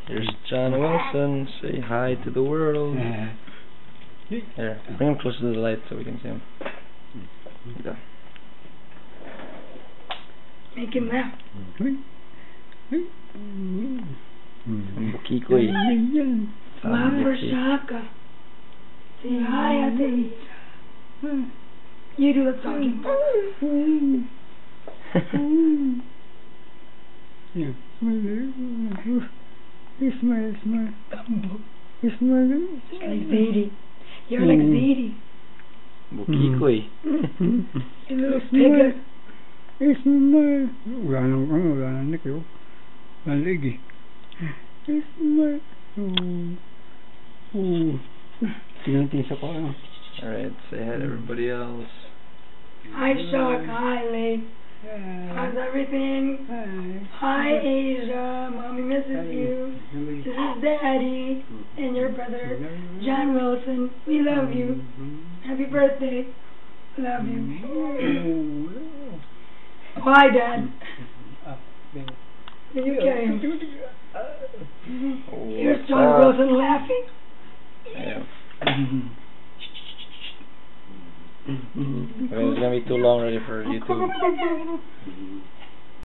Here's John Wilson. Say hi to the world. Here, bring him closer to the light so we can see him. Like that. Make him laugh. Bukikoy. Laugh for Shaka. Say hi, Ate. You do the talking. Smile. Like Zadie. You're like Zadie. Bukikoy. You little piglet. Smile. Wala nang nikyo. Maligi. Smile. Tingin-tingin sa ko. Alright, say hi to everybody else. Hi, Shark. Hi, Lake. How's everything? Hi, Asia. Mommy misses you. This is Daddy and your brother, John Wilson. We love you. Happy birthday. Love you. Bye, Dad. You carry him. Here's John Wilson laughing. Yeah. Okay, it's gonna be too long already for YouTube.